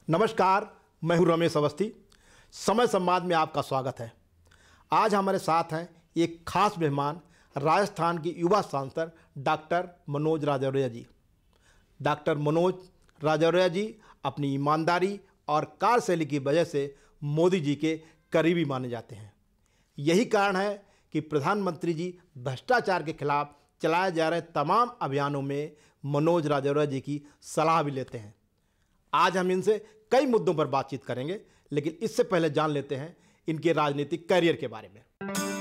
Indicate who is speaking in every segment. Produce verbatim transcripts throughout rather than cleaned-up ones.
Speaker 1: नमस्कार, मैं हूं रमेश अवस्थी। समय संवाद में आपका स्वागत है। आज हमारे साथ हैं एक खास मेहमान, राजस्थान की युवा सांसद डॉक्टर मनोज राजौरिया जी। डॉक्टर मनोज राजौरिया जी अपनी ईमानदारी और कार्यशैली की वजह से मोदी जी के करीबी माने जाते हैं। यही कारण है कि प्रधानमंत्री जी भ्रष्टाचार के खिलाफ चलाए जा रहे तमाम अभियानों में मनोज राजौरिया जी की सलाह भी लेते हैं। आज हम इनसे कई मुद्दों पर बातचीत करेंगे, लेकिन इससे पहले जान लेते हैं इनके राजनीतिक करियर के बारे में।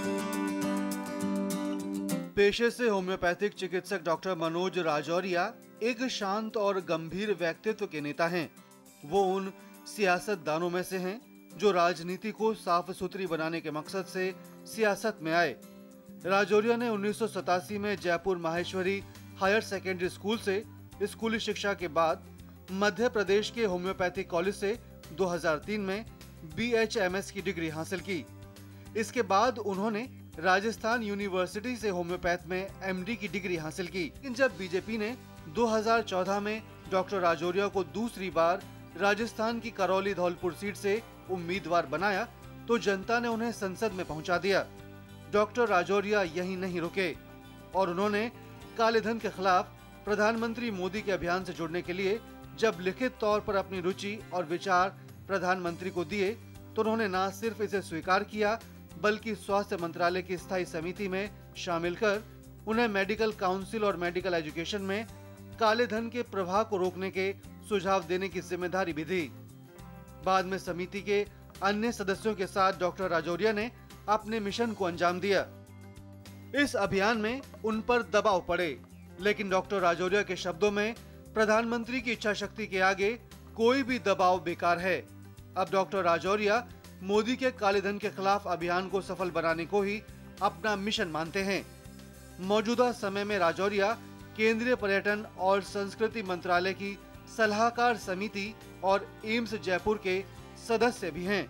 Speaker 2: पेशे से होम्योपैथिक चिकित्सक डॉक्टर मनोज राजौरिया एक शांत और गंभीर व्यक्तित्व के नेता हैं। वो उन सियासतदानों में से हैं जो राजनीति को साफ सुथरी बनाने के मकसद से सियासत में आए। राजौरिया ने उन्नीस सौ सतासी में Jaipur Maheshwari higher secondary school से स्कूली शिक्षा के बाद मध्य प्रदेश के होम्योपैथिक कॉलेज से दो हज़ार तीन में बी एच एम एस की डिग्री हासिल की। इसके बाद उन्होंने राजस्थान यूनिवर्सिटी से होम्योपैथ में एम डी की डिग्री हासिल की। लेकिन जब बीजेपी ने दो हज़ार चौदह में डॉक्टर राजौरिया को दूसरी बार राजस्थान की करौली धौलपुर सीट से उम्मीदवार बनाया तो जनता ने उन्हें संसद में पहुंचा दिया। डॉक्टर राजौरिया यहीं नहीं रुके और उन्होंने काले धन के खिलाफ प्रधानमंत्री मोदी के अभियान से जुड़ने के लिए जब लिखित तौर पर अपनी रुचि और विचार प्रधानमंत्री को दिए तो उन्होंने न सिर्फ इसे स्वीकार किया बल्कि स्वास्थ्य मंत्रालय की स्थायी समिति में शामिल कर उन्हें मेडिकल काउंसिल और मेडिकल एजुकेशन में काले धन के प्रवाह को रोकने के सुझाव देने की जिम्मेदारी भी दी। बाद में समिति के अन्य सदस्यों के साथ डॉक्टर राजौरिया ने अपने मिशन को अंजाम दिया। इस अभियान में उन पर दबाव पड़े, लेकिन डॉक्टर राजौरिया के शब्दों में प्रधानमंत्री की इच्छा शक्ति के आगे कोई भी दबाव बेकार है। अब डॉक्टर राजौरिया मोदी के काले धन के खिलाफ अभियान को सफल बनाने को ही अपना मिशन मानते हैं। मौजूदा समय में राजौरिया केंद्रीय पर्यटन और संस्कृति मंत्रालय की सलाहकार समिति और एम्स जयपुर के सदस्य भी हैं।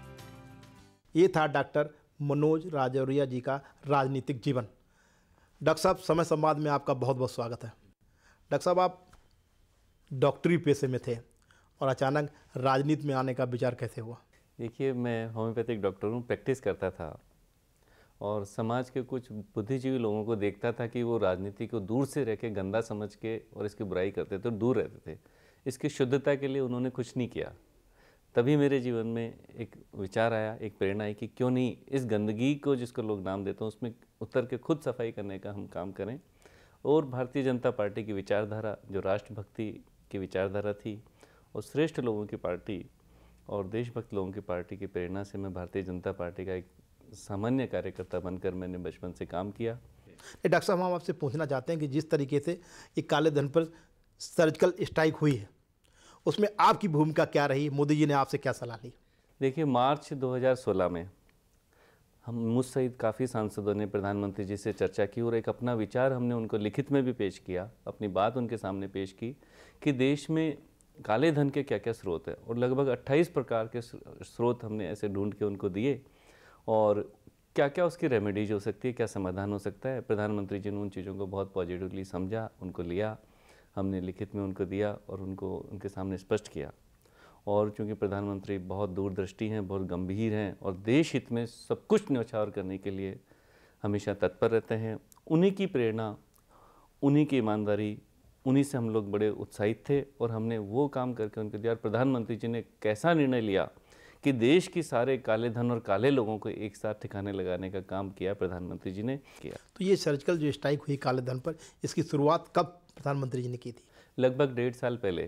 Speaker 1: ये था डॉक्टर मनोज राजौरिया जी का राजनीतिक जीवन। डॉक्टर साहब, समय संवाद में आपका बहुत बहुत स्वागत है। डॉक्टर साहब, आप डॉक्टरी पेशे में थे और अचानक राजनीति में आने का विचार कैसे हुआ?
Speaker 3: देखिए, मैं होम्योपैथिक डॉक्टर हूँ, प्रैक्टिस करता था और समाज के कुछ बुद्धिजीवी लोगों को देखता था कि वो राजनीति को दूर से रह के गंदा समझ के और इसकी बुराई करते थे और दूर रहते थे। इसकी शुद्धता के लिए उन्होंने कुछ नहीं किया। तभी मेरे जीवन में एक विचार आया, एक प्रेरणा आई कि क्यों नहीं इस गंदगी को, जिसको लोग नाम देते हैं, उसमें उतर के खुद सफाई करने का हम काम करें। और भारतीय जनता पार्टी की विचारधारा, जो राष्ट्रभक्ति की विचारधारा थी और श्रेष्ठ लोगों की पार्टी और देशभक्त लोगों की पार्टी की प्रेरणा से मैं भारतीय जनता पार्टी का एक सामान्य कार्यकर्ता बनकर मैंने बचपन से काम किया।
Speaker 1: डॉक्टर साहब, हम आपसे पूछना चाहते हैं कि जिस तरीके से ये काले धन पर सर्जिकल स्ट्राइक हुई है, उसमें आपकी भूमिका क्या रही? मोदी जी ने आपसे क्या सलाह ली?
Speaker 3: देखिए, मार्च दो हज़ार सोलह में हम मुझ सहित काफ़ी सांसदों ने प्रधानमंत्री जी से चर्चा की और एक अपना विचार हमने उनको लिखित में भी पेश किया, अपनी बात उनके सामने पेश की कि देश में काले धन के क्या क्या स्रोत है, और लगभग अट्ठाईस प्रकार के स्रोत हमने ऐसे ढूंढ के उनको दिए और क्या क्या उसकी रेमेडीज हो सकती है, क्या समाधान हो सकता है। प्रधानमंत्री जी ने उन चीज़ों को बहुत पॉजिटिवली समझा, उनको लिया, हमने लिखित में उनको दिया और उनको उनके सामने स्पष्ट किया। और चूँकि प्रधानमंत्री बहुत दूरदृष्टि हैं, बहुत गंभीर हैं और देश हित में सब कुछ न्यौछावर करने के लिए हमेशा तत्पर रहते हैं, उन्हीं की प्रेरणा, उन्हीं की ईमानदारी, उन्हीं से हम लोग बड़े उत्साहित थे और हमने वो काम करके उनको दिया। प्रधानमंत्री जी ने कैसा निर्णय लिया कि देश की सारे काले धन और काले लोगों को एक साथ ठिकाने लगाने का काम किया, प्रधानमंत्री जी ने किया।
Speaker 1: तो ये सर्जिकल जो स्ट्राइक हुई काले धन पर, इसकी शुरुआत कब प्रधानमंत्री जी ने की थी?
Speaker 3: लगभग डेढ़ साल पहले,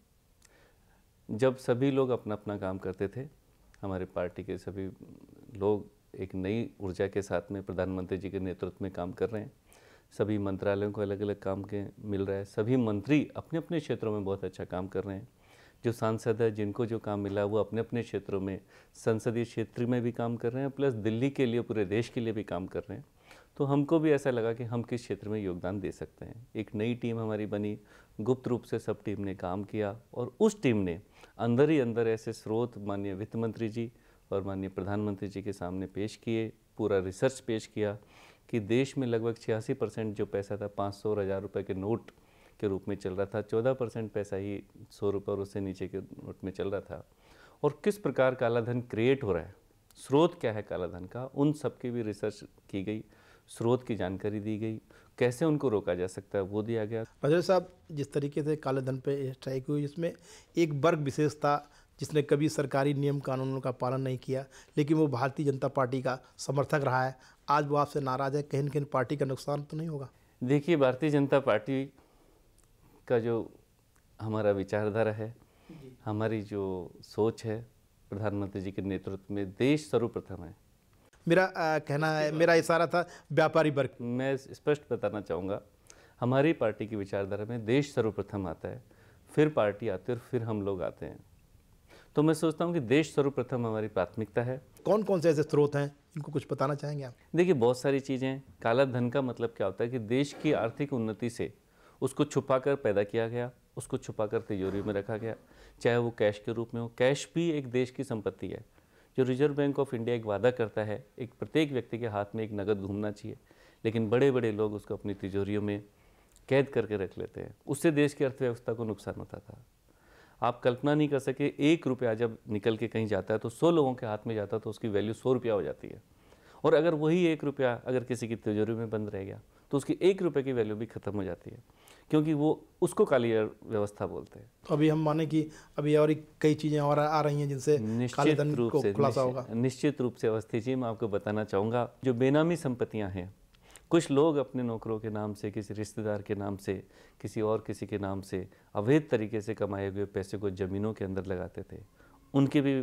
Speaker 3: जब सभी लोग अपना अपना काम करते थे। हमारे पार्टी के सभी लोग एक नई ऊर्जा के साथ में प्रधानमंत्री जी के नेतृत्व में काम कर रहे हैं। सभी मंत्रालयों को अलग अलग काम के मिल रहा है, सभी मंत्री अपने अपने क्षेत्रों में बहुत अच्छा काम कर रहे हैं। जो सांसद है, जिनको जो काम मिला वो अपने अपने क्षेत्रों में, संसदीय क्षेत्र में भी काम कर रहे हैं, प्लस दिल्ली के लिए, पूरे देश के लिए भी काम कर रहे हैं। तो हमको भी ऐसा लगा कि हम किस क्षेत्र में योगदान दे सकते हैं। एक नई टीम हमारी बनी, गुप्त रूप से सब टीम ने काम किया और उस टीम ने अंदर ही अंदर ऐसे स्रोत माननीय वित्त मंत्री जी और माननीय प्रधानमंत्री जी के सामने पेश किए, पूरा रिसर्च पेश किया कि देश में लगभग छियासी परसेंट जो पैसा था, पाँच सौ और हज़ार रुपये के नोट के रूप में चल रहा था, चौदह परसेंट पैसा ही सौ रुपये और उससे नीचे के नोट में चल रहा था, और किस प्रकार काला धन क्रिएट हो रहा है, स्रोत क्या है काला धन का, उन सब की भी रिसर्च की गई, स्रोत की जानकारी दी गई, कैसे उनको रोका जा सकता है वो दिया गया।
Speaker 1: राजौरी साहब, जिस तरीके से काले धन पे स्ट्राइक हुई, इसमें एक वर्ग विशेष था जिसने कभी सरकारी नियम कानूनों का पालन नहीं किया, लेकिन वो भारतीय जनता पार्टी का समर्थक रहा है। आज वो आपसे नाराज़ है, कहीं न कहीं पार्टी का नुकसान तो नहीं होगा?
Speaker 3: देखिए, भारतीय जनता पार्टी का जो हमारा विचारधारा है, हमारी जो सोच है, प्रधानमंत्री जी के नेतृत्व में देश सर्वप्रथम है।
Speaker 1: मेरा आ, कहना है, मेरा इशारा था व्यापारी वर्ग।
Speaker 3: मैं स्पष्ट बताना चाहूँगा, हमारी पार्टी की विचारधारा में देश सर्वप्रथम आता है, फिर पार्टी आती है और फिर हम लोग आते हैं। तो मैं सोचता हूँ कि देश सर्वप्रथम हमारी प्राथमिकता है।
Speaker 1: कौन कौन से ऐसे स्रोत हैं, इनको कुछ बताना चाहेंगे आप?
Speaker 3: देखिए, बहुत सारी चीज़ें। काला धन का मतलब क्या होता है कि देश की आर्थिक उन्नति से उसको छुपाकर पैदा किया गया, उसको छुपाकर तिजोरी में रखा गया, चाहे वो कैश के रूप में हो। कैश भी एक देश की संपत्ति है। जो रिजर्व बैंक ऑफ इंडिया एक वादा करता है, एक प्रत्येक व्यक्ति के हाथ में एक नगद घूमना चाहिए, लेकिन बड़े बड़े लोग उसको अपनी तिजोरियों में कैद करके रख लेते हैं। उससे देश की अर्थव्यवस्था को नुकसान होता था। आप कल्पना नहीं कर सके, एक रुपया जब निकल के कहीं जाता है तो सौ लोगों के हाथ में जाता है तो उसकी वैल्यू सौ रुपया हो जाती है। और अगर वही एक रुपया अगर किसी की तिजोरी में बंद रह गया तो उसकी एक रुपये की वैल्यू भी खत्म हो जाती है, क्योंकि वो उसको काली व्यवस्था बोलते हैं।
Speaker 1: अभी हम माने कि अभी और कई चीज़ें और आ रही हैं जिनसे काले धन
Speaker 3: निश्चित रूप
Speaker 1: को
Speaker 3: से
Speaker 1: खुलासा होगा।
Speaker 3: निश्चित रूप से अवस्थी जी, मैं आपको बताना चाहूँगा, जो बेनामी संपत्तियाँ हैं, कुछ लोग अपने नौकरों के नाम से, किसी रिश्तेदार के नाम से, किसी और किसी के नाम से अवैध तरीके से कमाए हुए पैसे को ज़मीनों के अंदर लगाते थे, उनकी भी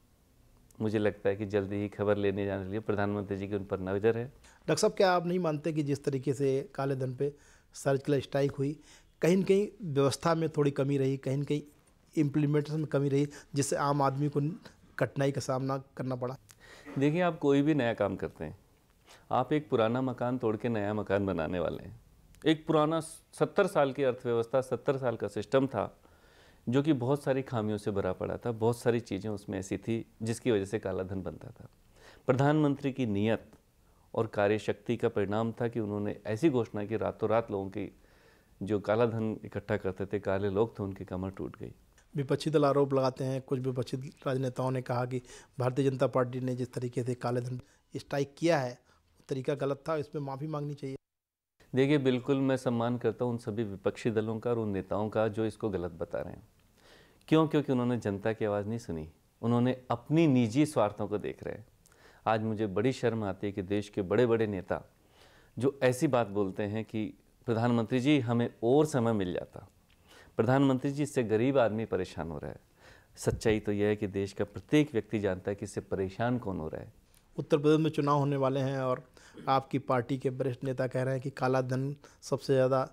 Speaker 3: मुझे लगता है कि जल्दी ही खबर लेने जाने के लिए प्रधानमंत्री जी की उन पर नज़र है।
Speaker 1: डॉक्टर साहब, क्या आप नहीं मानते कि जिस तरीके से काले धन पे सर्जिकल स्ट्राइक हुई, कहीं न कहीं व्यवस्था में थोड़ी कमी रही, कहीं न कहीं इम्प्लीमेंटेशन में कमी रही, जिससे आम आदमी को कठिनाई का सामना करना पड़ा?
Speaker 3: देखिए, आप कोई भी नया काम करते हैं, आप एक पुराना मकान तोड़ के नया मकान बनाने वाले हैं। एक पुराना सत्तर साल की अर्थव्यवस्था, सत्तर साल का सिस्टम था जो कि बहुत सारी खामियों से भरा पड़ा था, बहुत सारी चीज़ें उसमें ऐसी थी जिसकी वजह से काला धन बनता था। प्रधानमंत्री की नीयत और कार्यशक्ति का परिणाम था कि उन्होंने ऐसी घोषणा की, रातों रात लोगों की जो काला धन इकट्ठा करते थे, काले लोग थे, उनकी कमर टूट गई।
Speaker 1: विपक्षी दल आरोप लगाते हैं, कुछ विपक्षी राजनेताओं ने कहा कि भारतीय जनता पार्टी ने जिस तरीके से काले धन स्ट्राइक किया है वो तरीका गलत था, इसमें माफ़ी मांगनी चाहिए।
Speaker 3: देखिए, बिल्कुल मैं सम्मान करता हूँ उन सभी विपक्षी दलों का और उन नेताओं का जो इसको गलत बता रहे हैं। क्यों? क्योंकि उन्होंने जनता की आवाज़ नहीं सुनी, उन्होंने अपनी निजी स्वार्थों को देख रहे हैं। आज मुझे बड़ी शर्म आती है कि देश के बड़े बड़े नेता जो ऐसी बात बोलते हैं कि प्रधानमंत्री जी हमें और समय मिल जाता, प्रधानमंत्री जी इससे गरीब आदमी परेशान हो रहा है। सच्चाई तो यह है कि देश का प्रत्येक व्यक्ति जानता है कि इससे परेशान कौन हो रहा है।
Speaker 1: उत्तर प्रदेश में चुनाव होने वाले हैं और आपकी पार्टी के वरिष्ठ नेता कह रहे हैं कि काला धन सबसे ज़्यादा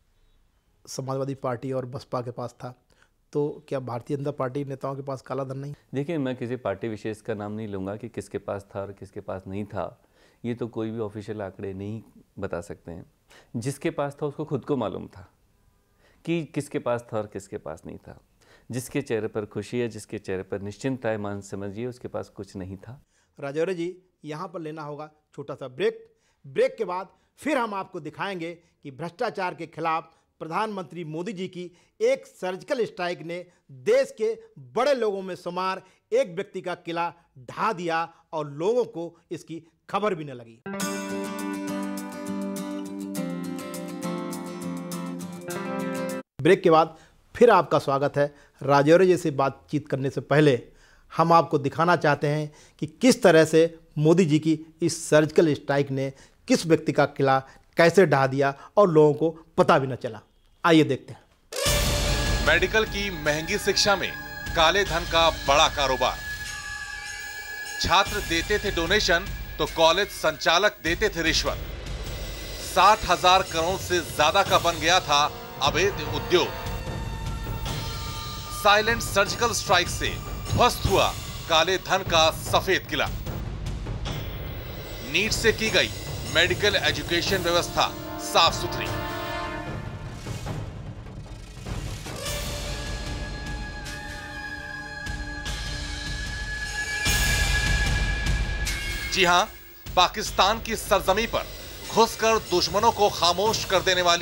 Speaker 1: समाजवादी पार्टी और बसपा के पास था, तो क्या भारतीय जनता पार्टी नेताओं के पास काला धन नहीं?
Speaker 3: देखिए, मैं किसी पार्टी विशेष का नाम नहीं लूँगा कि किसके पास था और किसके पास नहीं था। ये तो कोई भी ऑफिशियल आंकड़े नहीं बता सकते हैं। जिसके पास था उसको खुद को मालूम था कि किसके पास था और किसके पास नहीं था। जिसके चेहरे पर खुशी है, जिसके चेहरे पर निश्चिंतता है, मान समझिए उसके पास कुछ नहीं था।
Speaker 1: राजौरी जी, यहाँ पर लेना होगा छोटा सा ब्रेक। ब्रेक के बाद फिर हम आपको दिखाएंगे कि भ्रष्टाचार के खिलाफ प्रधानमंत्री मोदी जी की एक सर्जिकल स्ट्राइक ने देश के बड़े लोगों में शुमार एक व्यक्ति का किला ढा दिया और लोगों को इसकी खबर भी न लगी। ब्रेक के बाद फिर आपका स्वागत है। राजौरी जी से बातचीत करने से पहले हम आपको दिखाना चाहते हैं कि किस तरह से मोदी जी की इस सर्जिकल स्ट्राइक ने किस व्यक्ति का किला कैसे ढा दिया और लोगों को पता भी न चला। आइए देखते हैं।
Speaker 4: मेडिकल की महंगी शिक्षा में काले धन का बड़ा कारोबार। छात्र देते थे डोनेशन तो कॉलेज संचालक देते थे रिश्वत। साठ हजार करोड़ से ज्यादा का बन गया था अवैध उद्योग। साइलेंट सर्जिकल स्ट्राइक से ध्वस्त हुआ काले धन का सफेद किला। नीट से की गई मेडिकल एजुकेशन व्यवस्था साफ सुथरी। जी हां, पाकिस्तान की सरजमी पर घुसकर दुश्मनों को खामोश कर देने वाली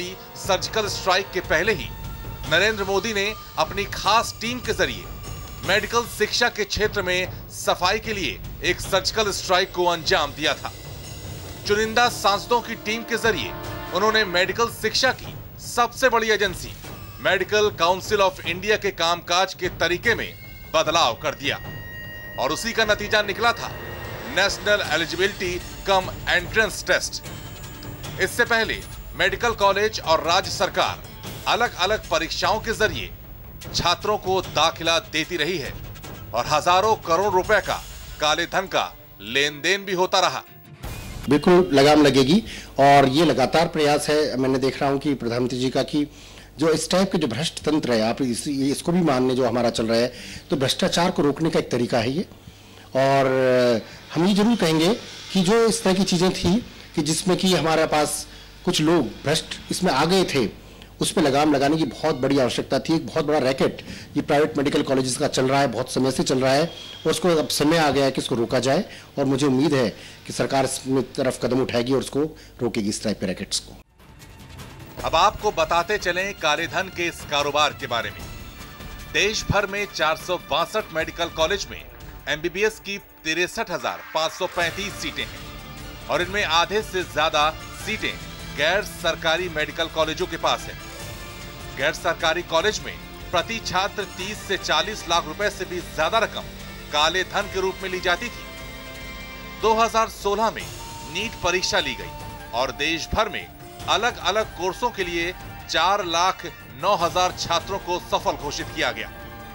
Speaker 4: सर्जिकल स्ट्राइक के पहले ही नरेंद्र मोदी ने अपनी खास टीम के जरिए मेडिकल शिक्षा के क्षेत्र में सफाई के लिए एक सर्जिकल स्ट्राइक को अंजाम दिया था। चुनिंदा सांसदों की टीम के जरिए उन्होंने मेडिकल शिक्षा की सबसे बड़ी agency medical council of India के कामकाज के तरीके में बदलाव कर दिया और उसी का नतीजा निकला था national eligibility cum entrance test. इससे पहले मेडिकल कॉलेज और राज्य सरकार अलग अलग परीक्षाओं के जरिए छात्रों को दाखिला देती रही है और हजारों करोड़ रुपए का काले धन का लेन देन भी होता रहा।
Speaker 5: बिल्कुल लगाम लगेगी और ये लगातार प्रयास है। मैंने देख रहा हूं कि प्रधानमंत्री जी का कि जो इस टाइप के जो भ्रष्ट तंत्र है, आप इस, इसको भी मानने जो हमारा चल रहा है, तो भ्रष्टाचार को रोकने का एक तरीका है ये। और हम ये जरूर कहेंगे कि जो इस तरह की चीजें थी कि जिसमें कि हमारे पास कुछ लोग भ्रष्ट इसमें आ गए थे, उस पर लगाम लगाने की बहुत बड़ी आवश्यकता थी। एक बहुत बड़ा रैकेट ये प्राइवेट मेडिकल कॉलेजेस का चल रहा है, बहुत समय से चल रहा है और उसको अब समय आ गया है कि इसको रोका जाए और मुझे उम्मीद है कि सरकार इस तरफ कदम उठाएगी और उसको रोकेगी, इस टाइप के रैकेट्स को।
Speaker 4: अब आपको बताते चलें काले धन के इस कारोबार के बारे में। देश भर में चार सौ बासठ मेडिकल कॉलेज में एमबीबीएस की तिरसठ हजार पांच सौ पैंतीस सीटें हैं और इनमें आधे से ज्यादा सीटें गैर सरकारी मेडिकल कॉलेजों के पास है। गैर सरकारी कॉलेज में प्रति छात्र तीस से चालीस लाख रुपए से भी ज्यादा रकम काले धन के रूप में ली जाती थी। दो हज़ार सोलह में नीट परीक्षा ली गई और देश भर में अलग अलग कोर्सों के लिए चार लाख नौ हजार छात्रों को सफल घोषित किया गया।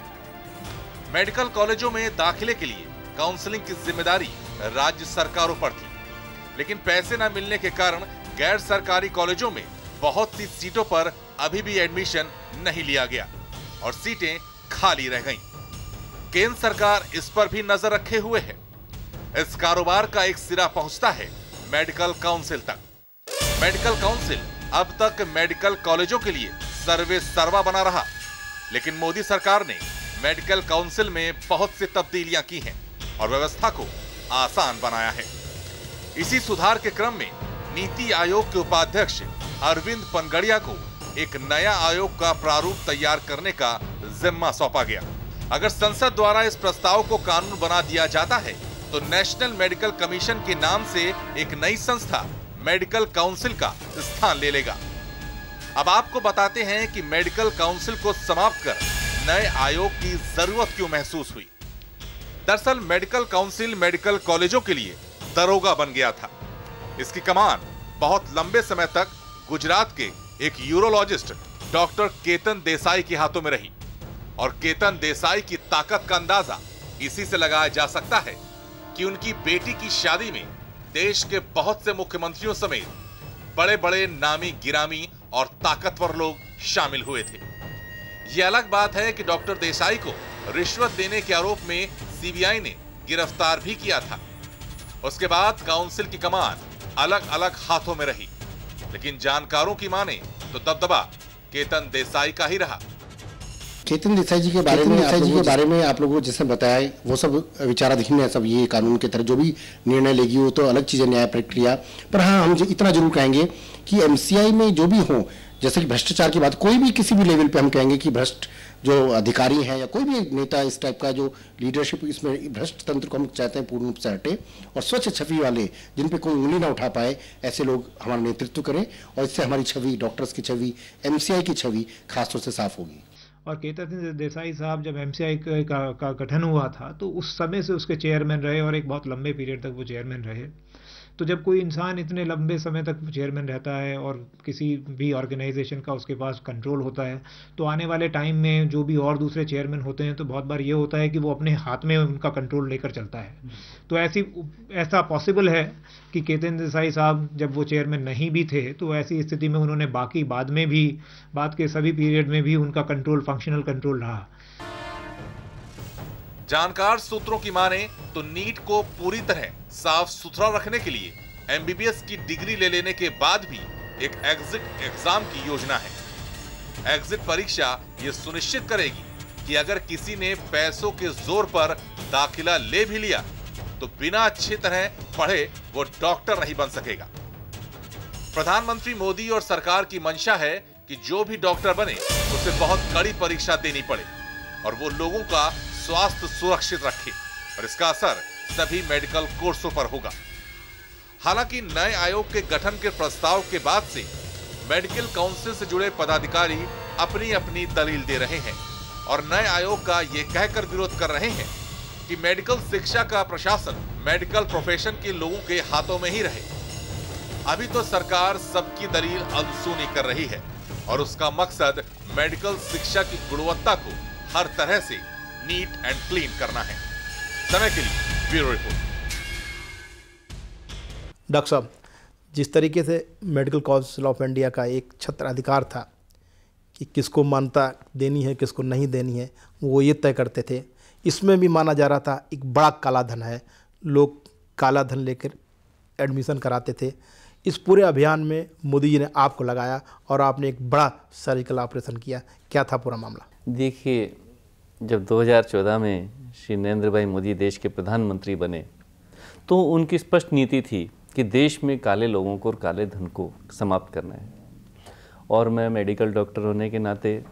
Speaker 4: मेडिकल कॉलेजों में दाखिले के लिए काउंसलिंग की जिम्मेदारी राज्य सरकारों पर थी, लेकिन पैसे न मिलने के कारण गैर सरकारी कॉलेजों में बहुत सी सीटों पर अभी भी एडमिशन नहीं लिया गया और सीटें खाली रह गईं। केंद्र सरकार इस पर भी नजर रखे हुए है। इस कारोबार का एक सिरा पहुंचता है मेडिकल काउंसिल तक। मेडिकल काउंसिल अब तक मेडिकल कॉलेजों के लिए सर्वे सर्वा बना रहा, लेकिन मोदी सरकार ने मेडिकल काउंसिल में बहुत सी तब्दीलियां की हैं और व्यवस्था को आसान बनाया है। इसी सुधार के क्रम में नीति आयोग के उपाध्यक्ष अरविंद पनगड़िया को एक नया आयोग का प्रारूप तैयार करने का जिम्मा सौंपा गया। अगर संसद द्वारा इस प्रस्ताव को कानून बना दिया जाता है तो नेशनल मेडिकल कमीशन के नाम से एक नई संस्था मेडिकल काउंसिल का स्थान ले लेगा। अब आपको बताते हैं कि मेडिकल काउंसिल को समाप्त कर नए आयोग की जरूरत क्यों महसूस हुई। दरअसल मेडिकल काउंसिल मेडिकल कॉलेजों के लिए दरोगा बन गया था। इसकी कमान बहुत लंबे समय तक गुजरात के एक यूरोलॉजिस्ट डॉक्टर केतन देसाई के हाथों में रही और केतन देसाई की ताकत का अंदाजा इसी से लगाया जा सकता है कि उनकी बेटी की शादी में देश के बहुत से मुख्यमंत्रियों समेत बड़े बड़े नामी गिरामी और ताकतवर लोग शामिल हुए थे। यह अलग बात है कि डॉक्टर देसाई को रिश्वत देने के आरोप में सीबीआई ने गिरफ्तार भी किया था। उसके बाद काउंसिल की कमान अलग अलग हाथों में रही, लेकिन जानकारों की माने तो दबदबा केतन देसाई का ही रहा।
Speaker 5: केतन देसाई जी के बारे में देसाई जी के बारे में आप लोगों को जैसे बताया, वो सब विचाराधीन है, सब ये कानून के तहत जो भी निर्णय लेगी वो तो अलग चीज है, न्याय प्रक्रिया। पर हाँ, हम इतना जरूर कहेंगे कि एमसीआई में जो भी हो, जैसे कि भ्रष्टाचार की बात, कोई भी किसी भी लेवल पे हम कहेंगे कि भ्रष्ट जो अधिकारी हैं या कोई भी नेता इस टाइप का जो लीडरशिप, इसमें भ्रष्ट तंत्र को हम चाहते हैं पूर्ण रूप से हटे और स्वच्छ छवि वाले, जिन पे कोई उंगली ना उठा पाए, ऐसे लोग हमारा नेतृत्व करें और इससे हमारी छवि, डॉक्टर्स की छवि, एमसीआई की छवि खासतौर से साफ होगी।
Speaker 6: और केतन देसाई साहब जब एमसीआई का, का गठन हुआ था तो उस समय से उसके चेयरमैन रहे और एक बहुत लंबे पीरियड तक वो चेयरमैन रहे। तो जब कोई इंसान इतने लंबे समय तक चेयरमैन रहता है और किसी भी ऑर्गेनाइजेशन का उसके पास कंट्रोल होता है, तो आने वाले टाइम में जो भी और दूसरे चेयरमैन होते हैं तो बहुत बार ये होता है कि वो अपने हाथ में उनका कंट्रोल लेकर चलता है। तो ऐसी ऐसा पॉसिबल है कि केतन देसाई साहब जब वो चेयरमैन नहीं भी थे तो ऐसी स्थिति में उन्होंने बाकी बाद में भी, बाद के सभी पीरियड में भी उनका कंट्रोल, फंक्शनल कंट्रोल रहा।
Speaker 4: जानकार सूत्रों की माने तो नीट को पूरी तरह साफ सुथरा रखने के लिए एमबीबीएस की डिग्री ले लेने के बाद भी एक एग्जिट एग्जाम की योजना है। एग्जिट परीक्षा ये सुनिश्चित करेगी कि अगर किसी ने पैसों के जोर पर दाखिला ले भी लिया तो बिना अच्छी तरह पढ़े वो डॉक्टर नहीं बन सकेगा। प्रधानमंत्री मोदी और सरकार की मंशा है कि जो भी डॉक्टर बने उसे बहुत कड़ी परीक्षा देनी पड़े और वो लोगों का स्वास्थ्य सुरक्षित रखे और इसका असर सभी मेडिकल कोर्सों पर होगा। हालांकि नए आयोग के गठन के प्रस्ताव के बाद से मेडिकल काउंसिल से जुड़े पदाधिकारी अपनी अपनी दलील दे रहे हैं और नए आयोग का ये कहकर विरोध कर रहे हैं कि मेडिकल शिक्षा का प्रशासन मेडिकल प्रोफेशन के लोगों के हाथों में ही रहे। अभी तो सरकार सबकी दलील अनसुनी कर रही है और उसका मकसद मेडिकल शिक्षा की गुणवत्ता को हर तरह से नीट एंड क्लीन करना है। समय के लिए ब्यूरो रिपोर्ट।
Speaker 1: डॉक्टर साहब, जिस तरीके से मेडिकल काउंसिल ऑफ इंडिया का एक छत्र अधिकार था कि किसको मान्यता देनी है किसको नहीं देनी है, वो ये तय करते थे। इसमें भी माना जा रहा था एक बड़ा काला धन है, लोग काला धन लेकर एडमिशन कराते थे। इस पूरे अभियान में मोदी जी ने आपको लगाया और आपने एक बड़ा सर्जिकल ऑपरेशन किया। क्या था पूरा मामला?
Speaker 3: देखिए, जब दो हज़ार चौदह में श्री नरेंद्र भाई मोदी देश के प्रधानमंत्री बने तो उनकी स्पष्ट नीति थी कि देश में काले लोगों को और काले धन को समाप्त करना है। और मैं मेडिकल डॉक्टर होने के नाते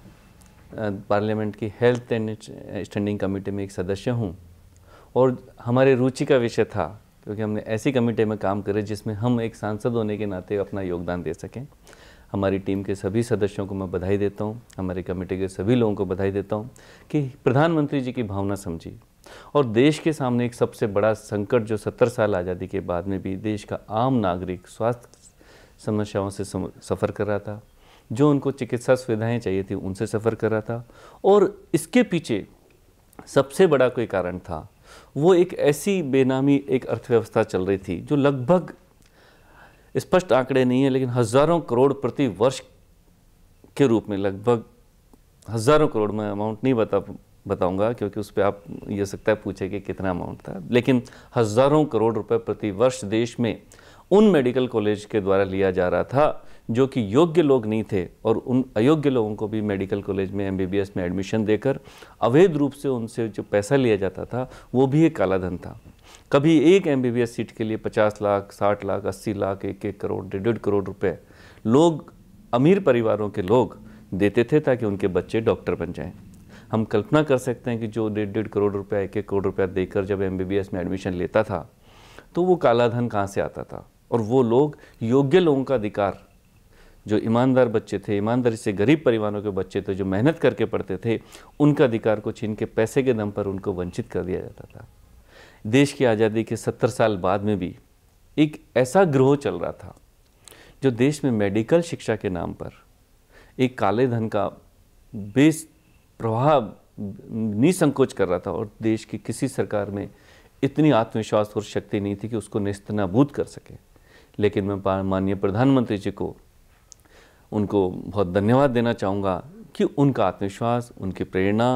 Speaker 3: पार्लियामेंट की हेल्थ एंड स्टैंडिंग कमेटी में एक सदस्य हूं और हमारे रुचि का विषय था क्योंकि हमने ऐसी कमेटी में काम करे जिसमें हम एक सांसद होने के नाते अपना योगदान दे सकें। हमारी टीम के सभी सदस्यों को मैं बधाई देता हूं, हमारी कमेटी के सभी लोगों को बधाई देता हूं कि प्रधानमंत्री जी की भावना समझी और देश के सामने एक सबसे बड़ा संकट जो सत्तर साल आज़ादी के बाद में भी देश का आम नागरिक स्वास्थ्य समस्याओं से सफ़र कर रहा था, जो उनको चिकित्सा सुविधाएं चाहिए थी उनसे सफ़र कर रहा था। और इसके पीछे सबसे बड़ा कोई कारण था, वो एक ऐसी बेनामी एक अर्थव्यवस्था चल रही थी जो लगभग, स्पष्ट आंकड़े नहीं है लेकिन हज़ारों करोड़ प्रति वर्ष के रूप में, लगभग हज़ारों करोड़, में अमाउंट नहीं बता बताऊंगा क्योंकि उस पर आप ये सकता है पूछे कि कितना अमाउंट था, लेकिन हज़ारों करोड़ रुपए प्रति वर्ष देश में उन मेडिकल कॉलेज के द्वारा लिया जा रहा था जो कि योग्य लोग नहीं थे और उन अयोग्य लोगों को भी मेडिकल कॉलेज में एमबीबीएस में एडमिशन देकर अवैध रूप से उनसे जो पैसा लिया जाता था वो भी एक काला धन था। कभी एक एमबीबीएस सीट के लिए पचास लाख, साठ लाख, अस्सी लाख, एक एक करोड़, डेढ़ डेढ़ करोड़ रुपए लोग, अमीर परिवारों के लोग देते थे ताकि उनके बच्चे डॉक्टर बन जाएं। हम कल्पना कर सकते हैं कि जो डेढ़ डेढ़ करोड़ रुपया, एक एक करोड़ रुपया देकर जब एमबीबीएस में एडमिशन लेता था तो वो काला धन कहाँ से आता था। और वो लोग, योग्य लोगों का अधिकार, जो ईमानदार बच्चे थे, ईमानदारी से गरीब परिवारों के बच्चे थे, जो मेहनत करके पढ़ते थे, उनका अधिकार को छीन के पैसे के दम पर उनको वंचित कर दिया जाता था। देश की आज़ादी के सत्तर साल बाद में भी एक ऐसा गिरोह चल रहा था जो देश में मेडिकल शिक्षा के नाम पर एक काले धन का बेस प्रवाह निसंकोच कर रहा था और देश की किसी सरकार में इतनी आत्मविश्वास और शक्ति नहीं थी कि उसको नेस्तनाबूद कर सके। लेकिन मैं माननीय प्रधानमंत्री जी को, उनको बहुत धन्यवाद देना चाहूँगा कि उनका आत्मविश्वास, उनकी प्रेरणा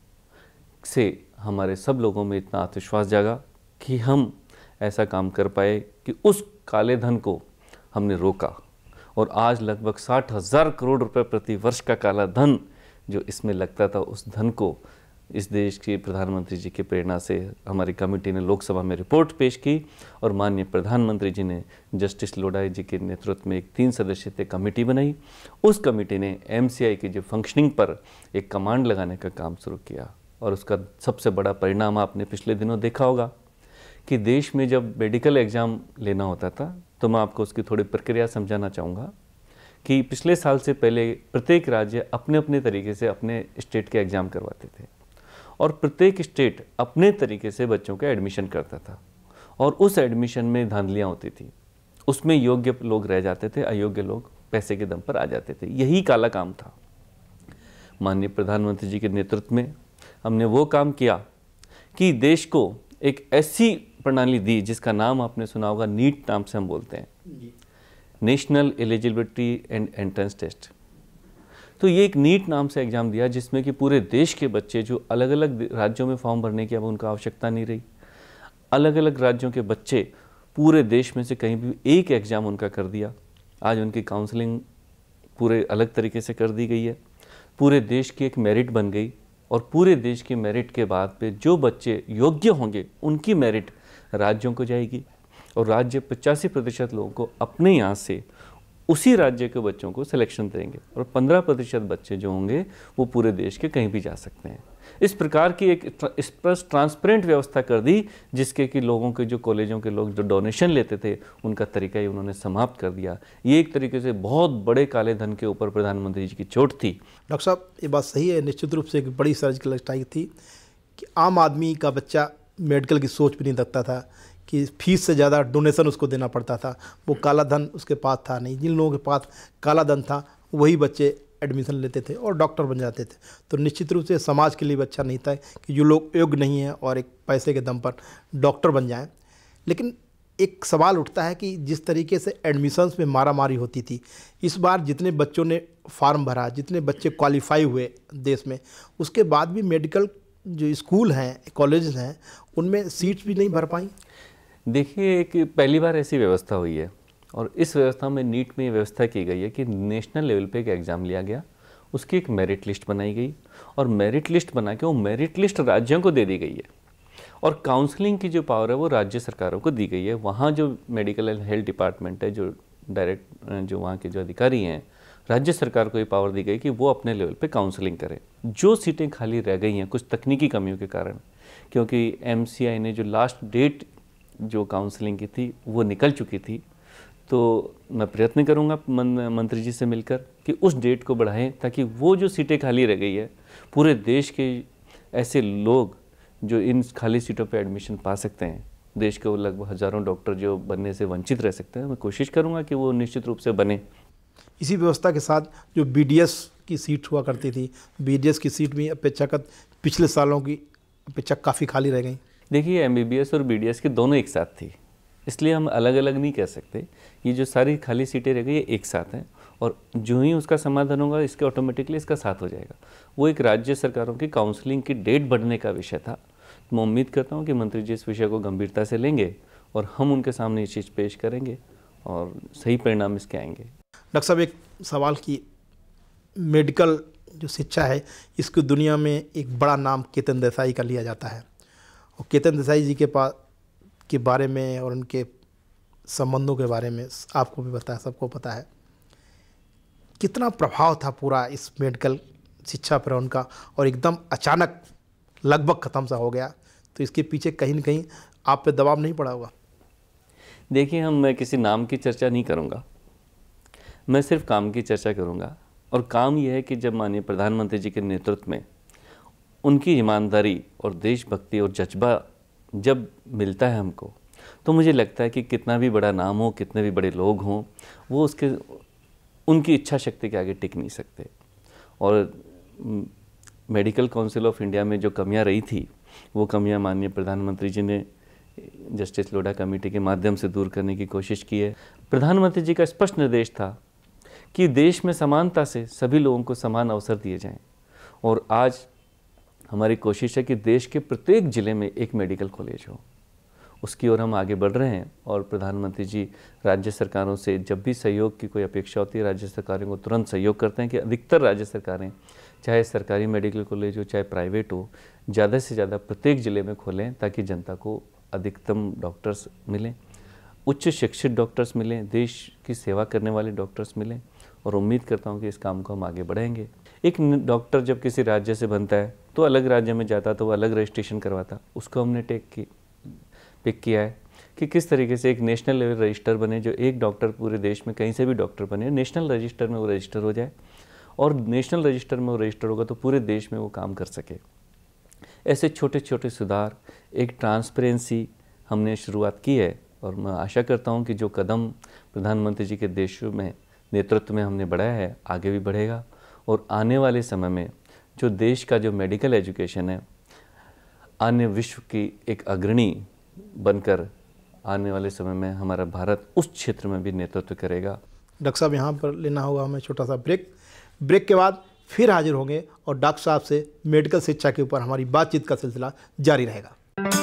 Speaker 3: से हमारे सब लोगों में इतना आत्मविश्वास जागा कि हम ऐसा काम कर पाए कि उस काले धन को हमने रोका। और आज लगभग साठ हज़ार करोड़ रुपए प्रति वर्ष का काला धन जो इसमें लगता था, उस धन को इस देश के प्रधानमंत्री जी की प्रेरणा से हमारी कमेटी ने लोकसभा में रिपोर्ट पेश की और माननीय प्रधानमंत्री जी ने जस्टिस लोढ़ाई जी के नेतृत्व में एक तीन सदस्यीय कमेटी बनाई। उस कमेटी ने एमसीआई की जो फंक्शनिंग पर एक कमांड लगाने का काम शुरू किया और उसका सबसे बड़ा परिणाम आपने पिछले दिनों देखा होगा कि देश में जब मेडिकल एग्ज़ाम लेना होता था तो मैं आपको उसकी थोड़ी प्रक्रिया समझाना चाहूँगा कि पिछले साल से पहले प्रत्येक राज्य अपने अपने तरीके से अपने स्टेट के एग्ज़ाम करवाते थे और प्रत्येक स्टेट अपने तरीके से बच्चों का एडमिशन करता था और उस एडमिशन में धांधलियाँ होती थी, उसमें योग्य लोग रह जाते थे, अयोग्य लोग पैसे के दम पर आ जाते थे। यही काला काम था। माननीय प्रधानमंत्री जी के नेतृत्व में हमने वो काम किया कि देश को एक ऐसी प्रणाली दी जिसका नाम आपने सुना होगा, नीट नाम से हम बोलते हैं, national eligibility and entrance test. तो ये एक नीट नाम से एग्ज़ाम दिया जिसमें कि पूरे देश के बच्चे जो अलग अलग राज्यों में फॉर्म भरने की अब उनका आवश्यकता नहीं रही, अलग अलग राज्यों के बच्चे पूरे देश में से कहीं भी एक एग्ज़ाम उनका कर दिया। आज उनकी काउंसलिंग पूरे अलग तरीके से कर दी गई है, पूरे देश की एक मेरिट बन गई और पूरे देश की मेरिट के बाद पे जो बच्चे योग्य होंगे उनकी मेरिट राज्यों को जाएगी और राज्य पचासी प्रतिशत लोगों को अपने यहाँ से उसी राज्य के बच्चों को सिलेक्शन देंगे और पंद्रह प्रतिशत बच्चे जो होंगे वो पूरे देश के कहीं भी जा सकते हैं। इस प्रकार की एक स्पष्ट ट्रांसपेरेंट व्यवस्था कर दी, जिसके कि लोगों के जो कॉलेजों के लोग जो डोनेशन लेते थे उनका तरीका ही उन्होंने समाप्त कर दिया। ये एक तरीके से बहुत बड़े काले धन के ऊपर प्रधानमंत्री जी की चोट थी।
Speaker 1: डॉक्टर साहब, ये बात सही है, निश्चित रूप से एक बड़ी सर्जिकल स्ट्राइक थी कि आम आदमी का बच्चा मेडिकल की सोच भी नहीं रखता था कि फीस से ज़्यादा डोनेशन उसको देना पड़ता था। वो काला धन उसके पास था नहीं। जिन लोगों के पास काला धन था वही बच्चे एडमिशन लेते थे और डॉक्टर बन जाते थे। तो निश्चित रूप से समाज के लिए भी अच्छा नहीं था कि जो लोग योग्य नहीं हैं और एक पैसे के दम पर डॉक्टर बन जाएं। लेकिन एक सवाल उठता है कि जिस तरीके से एडमिशन्स में मारा मारी होती थी, इस बार जितने बच्चों ने फॉर्म भरा, जितने बच्चे क्वालिफाई हुए देश में, उसके बाद भी मेडिकल जो स्कूल हैं, कॉलेज हैं, उनमें सीट्स भी नहीं भर पाई।
Speaker 3: देखिए, एक पहली बार ऐसी व्यवस्था हुई है और इस व्यवस्था में नीट में व्यवस्था की गई है कि नेशनल लेवल पे एक एग्ज़ाम लिया गया, उसकी एक मेरिट लिस्ट बनाई गई और मेरिट लिस्ट बना के वो मेरिट लिस्ट राज्यों को दे दी गई है और काउंसलिंग की जो पावर है वो राज्य सरकारों को दी गई है। वहाँ जो मेडिकल एंड हेल्थ डिपार्टमेंट है, जो डायरेक्ट जो वहाँ के जो अधिकारी हैं, राज्य सरकार को ये पावर दी गई कि वो अपने लेवल पे काउंसलिंग करे। जो सीटें खाली रह गई हैं कुछ तकनीकी कमियों के कारण, क्योंकि एम सी आई ने जो लास्ट डेट जो काउंसलिंग की थी वो निकल चुकी थी, तो मैं प्रयत्न करूंगा मंत्री जी से मिलकर कि उस डेट को बढ़ाएं ताकि वो जो सीटें खाली रह गई है, पूरे देश के ऐसे लोग जो इन खाली सीटों पे एडमिशन पा सकते हैं, देश के वो लगभग हज़ारों डॉक्टर जो बनने से वंचित रह सकते हैं, मैं कोशिश करूंगा कि वो निश्चित रूप से बने।
Speaker 1: इसी व्यवस्था के साथ जो बी डी एस की सीट हुआ करती थी, बी डी एस की सीट भी अपेक्षाकृत पिछले सालों की अपेक्षा काफ़ी खाली रह गई।
Speaker 3: देखिए, एम बी बी एस और बी डी एस की दोनों एक साथ थी, इसलिए हम अलग अलग नहीं कह सकते। ये जो सारी खाली सीटें रह गई ये एक साथ हैं और जो ही उसका समाधान होगा इसके ऑटोमेटिकली इसका साथ हो जाएगा। वो एक राज्य सरकारों की काउंसलिंग की डेट बढ़ने का विषय था। मैं उम्मीद करता हूँ कि मंत्री जी इस विषय को गंभीरता से लेंगे और हम उनके सामने ये चीज़ पेश करेंगे और सही परिणाम इसके आएंगे।
Speaker 1: डॉक्टर साहब, एक सवाल की मेडिकल जो शिक्षा है इसकी दुनिया में एक बड़ा नाम केतन देसाई का लिया जाता है और केतन देसाई जी के पास के बारे में और उनके संबंधों के बारे में आपको भी पता है, सबको पता है कितना प्रभाव था पूरा इस मेडिकल शिक्षा पर उनका, और एकदम अचानक लगभग ख़त्म सा हो गया। तो इसके पीछे कहीं न कहीं आप पे दबाव नहीं पड़ा होगा?
Speaker 3: देखिए, हम मैं किसी नाम की चर्चा नहीं करूँगा, मैं सिर्फ काम की चर्चा करूँगा। और काम यह है कि जब माननीय प्रधानमंत्री जी के नेतृत्व में उनकी ईमानदारी और देशभक्ति और जज्बा जब मिलता है हमको, तो मुझे लगता है कि कितना भी बड़ा नाम हो, कितने भी बड़े लोग हों, वो उसके उनकी इच्छा शक्ति के आगे टिक नहीं सकते। और मेडिकल काउंसिल ऑफ इंडिया में जो कमियां रही थी, वो कमियां माननीय प्रधानमंत्री जी ने जस्टिस लोढ़ा कमेटी के माध्यम से दूर करने की कोशिश की है। प्रधानमंत्री जी का स्पष्ट निर्देश था कि देश में समानता से सभी लोगों को समान अवसर दिए जाएं और आज हमारी कोशिश है कि देश के प्रत्येक ज़िले में एक मेडिकल कॉलेज हो। उसकी ओर हम आगे बढ़ रहे हैं और प्रधानमंत्री जी राज्य सरकारों से जब भी सहयोग की कोई अपेक्षा होती है, राज्य सरकारों को तुरंत सहयोग करते हैं कि अधिकतर राज्य सरकारें, चाहे सरकारी मेडिकल कॉलेज हो चाहे प्राइवेट हो, ज़्यादा से ज़्यादा प्रत्येक ज़िले में खोलें ताकि जनता को अधिकतम डॉक्टर्स मिलें, उच्च शिक्षित डॉक्टर्स मिलें, देश की सेवा करने वाले डॉक्टर्स मिलें। और उम्मीद करता हूँ कि इस काम को हम आगे बढ़ाएंगे। एक डॉक्टर जब किसी राज्य से बनता है तो अलग राज्य में जाता तो वो अलग रजिस्ट्रेशन करवाता, उसको हमने टेक की पिक किया है कि किस तरीके से एक नेशनल लेवल रजिस्टर बने, जो एक डॉक्टर पूरे देश में कहीं से भी डॉक्टर बने, नेशनल रजिस्टर में वो रजिस्टर हो जाए और नेशनल रजिस्टर में वो रजिस्टर होगा तो पूरे देश में वो काम कर सके। ऐसे छोटे छोटे सुधार, एक ट्रांसपेरेंसी हमने शुरुआत की है और मैं आशा करता हूँ कि जो कदम प्रधानमंत्री जी के देशों में नेतृत्व में हमने बढ़ाया है आगे भी बढ़ेगा और आने वाले समय में जो देश का जो मेडिकल एजुकेशन है अन्य विश्व की एक अग्रणी बनकर आने वाले समय में हमारा भारत उस क्षेत्र में भी नेतृत्व करेगा।
Speaker 1: डॉक्टर साहब, यहाँ पर लेना होगा हमें छोटा सा ब्रेक। ब्रेक के बाद फिर हाजिर होंगे और डॉक्टर साहब से मेडिकल शिक्षा के ऊपर हमारी बातचीत का सिलसिला जारी रहेगा।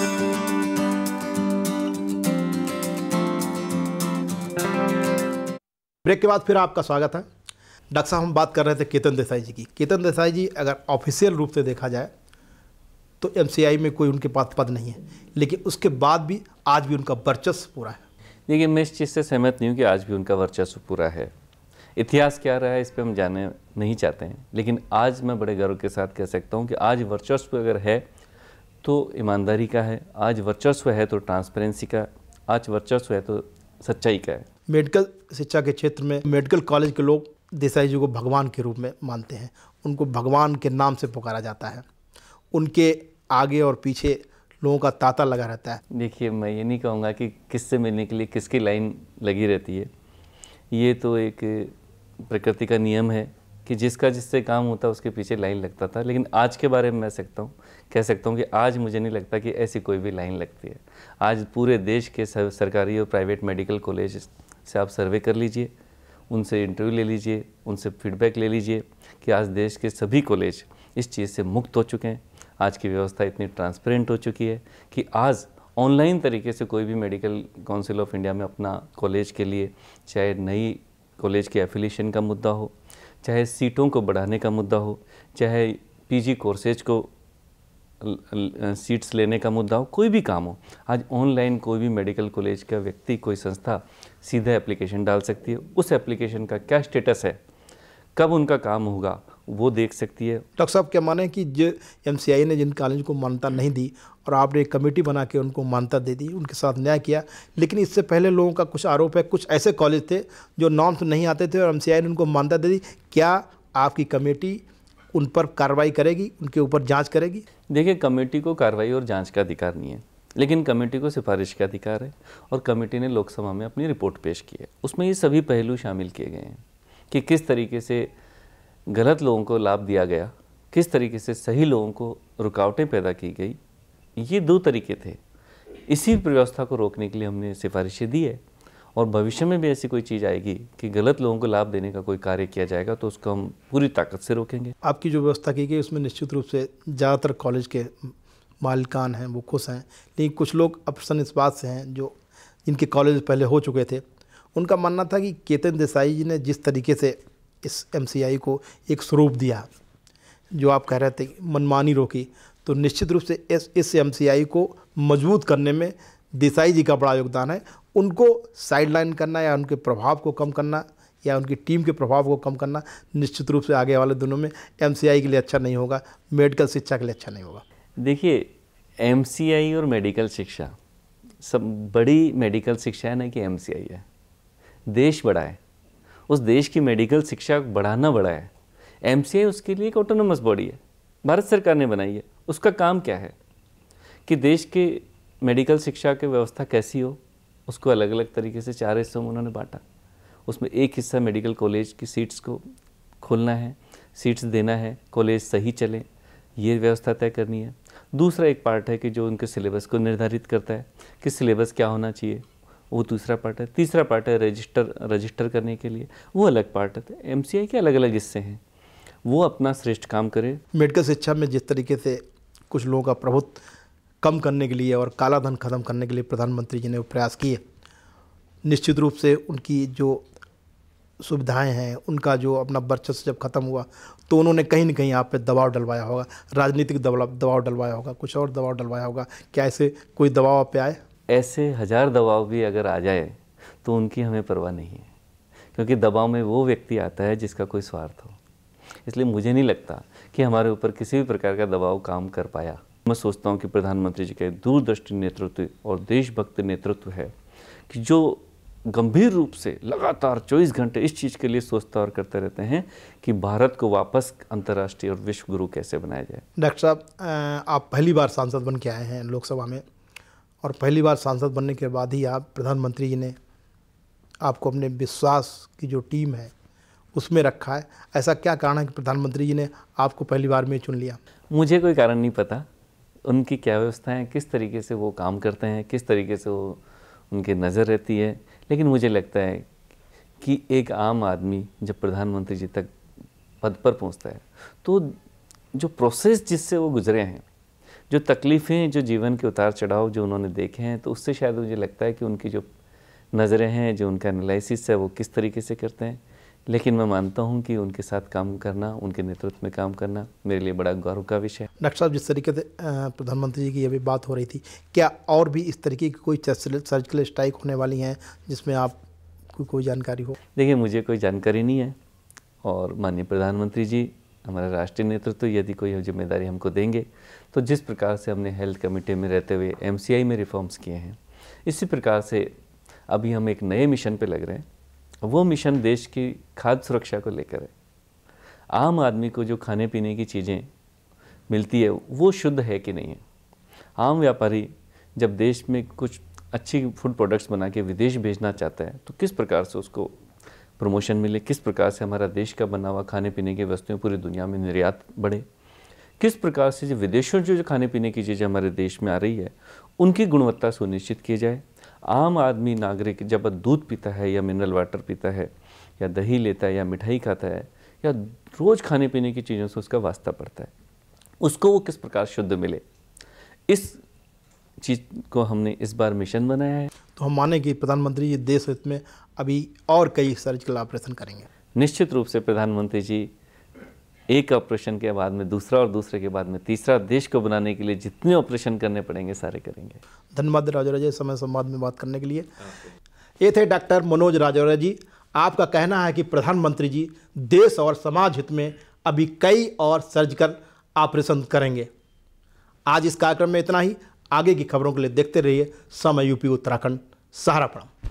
Speaker 1: ब्रेक के बाद फिर आपका स्वागत है। डॉक्टर साहब, हम बात कर रहे थे केतन देसाई जी की। केतन देसाई जी अगर ऑफिशियल रूप से देखा जाए तो एम सी आई में कोई उनके पास पद नहीं है, लेकिन उसके बाद भी आज भी उनका वर्चस्व पूरा है।
Speaker 3: देखिए, मैं इस चीज़ से सहमत नहीं हूँ कि आज भी उनका वर्चस्व पूरा है। इतिहास क्या रहा है इस पे हम जानने नहीं चाहते हैं, लेकिन आज मैं बड़े गर्व के साथ कह सकता हूँ कि आज वर्चस्व अगर है तो ईमानदारी का है, आज वर्चस्व है तो ट्रांसपेरेंसी का, आज वर्चस्व है तो सच्चाई का है।
Speaker 1: मेडिकल शिक्षा के क्षेत्र में मेडिकल कॉलेज के लोग देसाई जी को भगवान के रूप में मानते हैं, उनको भगवान के नाम से पुकारा जाता है, उनके आगे और पीछे लोगों का तांता लगा रहता है।
Speaker 3: देखिए, मैं ये नहीं कहूँगा कि किससे मिलने के लिए किसकी लाइन लगी रहती है, ये तो एक प्रकृति का नियम है कि जिसका जिससे काम होता है उसके पीछे लाइन लगता था। लेकिन आज के बारे में मैं सकता हूँ कह सकता हूँ कि आज मुझे नहीं लगता कि ऐसी कोई भी लाइन लगती है। आज पूरे देश के सरकारी और प्राइवेट मेडिकल कॉलेज से आप सर्वे कर लीजिए, उनसे इंटरव्यू ले लीजिए, उनसे फीडबैक ले लीजिए कि आज देश के सभी कॉलेज इस चीज़ से मुक्त हो चुके हैं। आज की व्यवस्था इतनी ट्रांसपेरेंट हो चुकी है कि आज ऑनलाइन तरीके से कोई भी मेडिकल काउंसिल ऑफ इंडिया में अपना कॉलेज के लिए, चाहे नई कॉलेज के एफिलिएशन का मुद्दा हो, चाहे सीटों को बढ़ाने का मुद्दा हो, चाहे पीजी कोर्सेज को सीट्स लेने का मुद्दा हो, कोई भी काम हो, आज ऑनलाइन कोई भी मेडिकल कॉलेज का व्यक्ति, कोई संस्था सीधा एप्लीकेशन डाल सकती है। उस एप्लीकेशन का क्या स्टेटस है, कब उनका काम होगा, वो देख सकती है।
Speaker 1: डॉक्टर साहब, क्या माने कि जो एमसीआई ने जिन कॉलेज को मान्यता नहीं दी और आपने एक कमेटी बना के उनको मान्यता दे दी, उनके साथ न्याय किया, लेकिन इससे पहले लोगों का कुछ आरोप है कुछ ऐसे कॉलेज थे जो नॉर्म्स नहीं आते थे और एमसीआई ने उनको मान्यता दे दी, क्या आपकी कमेटी उन पर कार्रवाई करेगी, उनके ऊपर जांच करेगी?
Speaker 3: देखिए, कमेटी को कार्रवाई और जांच का अधिकार नहीं है, लेकिन कमेटी को सिफारिश का अधिकार है और कमेटी ने लोकसभा में अपनी रिपोर्ट पेश की है। उसमें ये सभी पहलू शामिल किए गए हैं कि किस तरीके से गलत लोगों को लाभ दिया गया, किस तरीके से सही लोगों को रुकावटें पैदा की गई। ये दो तरीके थे। इसी व्यवस्था को रोकने के लिए हमने सिफारिशें दी है और भविष्य में भी ऐसी कोई चीज़ आएगी कि गलत लोगों को लाभ देने का कोई कार्य किया जाएगा तो उसको हम पूरी ताकत से रोकेंगे।
Speaker 1: आपकी जो व्यवस्था की गई उसमें निश्चित रूप से ज़्यादातर कॉलेज के मालिकान हैं वो खुश हैं, लेकिन कुछ लोग अप्रसन्न इस बात से हैं जो जिनके कॉलेज पहले हो चुके थे। उनका मानना था कि केतन देसाई जी ने जिस तरीके से इस एमसीआई को एक स्वरूप दिया, जो आप कह रहे थे मनमानी रोकी, तो निश्चित रूप से इस इस एमसीआई को मजबूत करने में देसाई जी का बड़ा योगदान है। उनको साइडलाइन करना या उनके प्रभाव को कम करना या उनकी टीम के प्रभाव को कम करना निश्चित रूप से आगे वाले दिनों में एमसीआई के लिए अच्छा नहीं होगा, मेडिकल शिक्षा के लिए अच्छा नहीं होगा।
Speaker 3: देखिए, एमसीआई और मेडिकल शिक्षा सब बड़ी मेडिकल शिक्षा है, ना कि एमसीआई है। देश बड़ा है, उस देश की मेडिकल शिक्षा बढ़ाना बड़ा है। एमसीआई उसके लिए एक ऑटोनोमस बॉडी है, भारत सरकार ने बनाई है। उसका काम क्या है कि देश के मेडिकल शिक्षा की व्यवस्था कैसी हो, उसको अलग अलग तरीके से चार हिस्सों में उन्होंने बांटा। उसमें एक हिस्सा मेडिकल कॉलेज की सीट्स को खोलना है, सीट्स देना है, कॉलेज सही चले, ये व्यवस्था तय करनी है। दूसरा एक पार्ट है कि जो उनके सिलेबस को निर्धारित करता है कि सिलेबस क्या होना चाहिए, वो दूसरा पार्ट है। तीसरा पार्ट है रजिस्टर रजिस्टर करने के लिए, वो अलग पार्ट है। एमसीआई के अलग अलग हिस्से हैं, वो अपना श्रेष्ठ काम करे।
Speaker 1: मेडिकल शिक्षा में जिस तरीके से कुछ लोगों का प्रभुत्व कम करने के लिए और काला धन खत्म करने के लिए प्रधानमंत्री जी ने वो प्रयास किए, निश्चित रूप से उनकी जो सुविधाएं हैं, उनका जो अपना वर्चस्व जब खत्म हुआ तो उन्होंने कहीं ना कहीं आप पे दबाव डलवाया होगा, राजनीतिक दबाव दबाव डलवाया होगा, कुछ और दबाव डलवाया होगा। क्या ऐसे कोई दबाव आप पे आए?
Speaker 3: ऐसे हज़ार दबाव भी अगर आ जाए तो उनकी हमें परवाह नहीं है, क्योंकि दबाव में वो व्यक्ति आता है जिसका कोई स्वार्थ हो। इसलिए मुझे नहीं लगता कि हमारे ऊपर किसी भी प्रकार का दबाव काम कर पाया। मैं सोचता हूँ कि प्रधानमंत्री जी का दूरदृष्टि नेतृत्व और देशभक्त नेतृत्व है कि जो गंभीर रूप से लगातार चौबीस घंटे इस चीज़ के लिए सोचता और करते रहते हैं कि भारत को वापस अंतर्राष्ट्रीय और विश्व गुरु कैसे बनाया जाए।
Speaker 1: डॉक्टर साहब, आप पहली बार सांसद बन के आए हैं लोकसभा में और पहली बार सांसद बनने के बाद ही आप प्रधानमंत्री जी ने आपको अपने विश्वास की जो टीम है उसमें रखा है। ऐसा क्या कारण है कि प्रधानमंत्री जी ने आपको पहली बार में चुन लिया?
Speaker 3: मुझे कोई कारण नहीं पता, उनकी क्या व्यवस्था है, किस तरीके से वो काम करते हैं, किस तरीके से वो उनकी नज़र रहती है। लेकिन मुझे लगता है कि एक आम आदमी जब प्रधानमंत्री जी तक पद पर पहुंचता है तो जो प्रोसेस जिससे वो गुजरे हैं, जो तकलीफ़ें, जो जीवन के उतार चढ़ाव जो उन्होंने देखे हैं, तो उससे शायद मुझे लगता है कि उनकी जो नज़रें हैं, जो उनका एनालिसिस है, वो किस तरीके से करते हैं। लेकिन मैं मानता हूं कि उनके साथ काम करना, उनके नेतृत्व में काम करना मेरे लिए बड़ा गौरव का विषय है।
Speaker 1: डॉक्टर साहब, जिस तरीके से प्रधानमंत्री जी की अभी बात हो रही थी, क्या और भी इस तरीके की कोई सर्जिकल स्ट्राइक होने वाली हैं जिसमें आप को, कोई जानकारी हो?
Speaker 3: देखिए, मुझे कोई जानकारी नहीं है, और माननीय प्रधानमंत्री जी, हमारा राष्ट्रीय नेतृत्व यदि कोई जिम्मेदारी हमको देंगे तो जिस प्रकार से हमने हेल्थ कमेटी में रहते हुए एमसीआई में रिफॉर्म्स किए हैं, इसी प्रकार से अभी हम एक नए मिशन पे लग रहे हैं। वो मिशन देश की खाद्य सुरक्षा को लेकर है। आम आदमी को जो खाने पीने की चीज़ें मिलती है वो शुद्ध है कि नहीं है। आम व्यापारी जब देश में कुछ अच्छी फूड प्रोडक्ट्स बना के विदेश भेजना चाहता है तो किस प्रकार से उसको प्रमोशन मिले, किस प्रकार से हमारा देश का बना हुआ खाने पीने की वस्तुएं पूरी दुनिया में निर्यात बढ़े, किस प्रकार से जो विदेशों से जो खाने पीने की चीज़ें हमारे देश में आ रही है उनकी गुणवत्ता सुनिश्चित की जाए। आम आदमी नागरिक जब दूध पीता है या मिनरल वाटर पीता है या दही लेता है या मिठाई खाता है या रोज़ खाने पीने की चीज़ों से उसका वास्ता पड़ता है, उसको वो किस प्रकार शुद्ध मिले, इस चीज़ को हमने इस बार मिशन बनाया है।
Speaker 1: तो हम माने कि प्रधानमंत्री जी देश हित में अभी और कई सर्जिकल ऑपरेशन करेंगे।
Speaker 3: निश्चित रूप से प्रधानमंत्री जी एक ऑपरेशन के बाद में दूसरा और दूसरे के बाद में तीसरा देश को बनाने के लिए जितने ऑपरेशन करने पड़ेंगे सारे करेंगे।
Speaker 1: धन्यवाद राजौरिया जी, समय संवाद में बात करने के लिए। ये थे डॉक्टर मनोज राजौरिया जी। आपका कहना है कि प्रधानमंत्री जी देश और समाज हित में अभी कई और सर्जिकल ऑपरेशन करेंगे। आज इस कार्यक्रम में इतना ही। आगे की खबरों के लिए देखते रहिए समय यूपी उत्तराखंड सहारा। प्रणाम।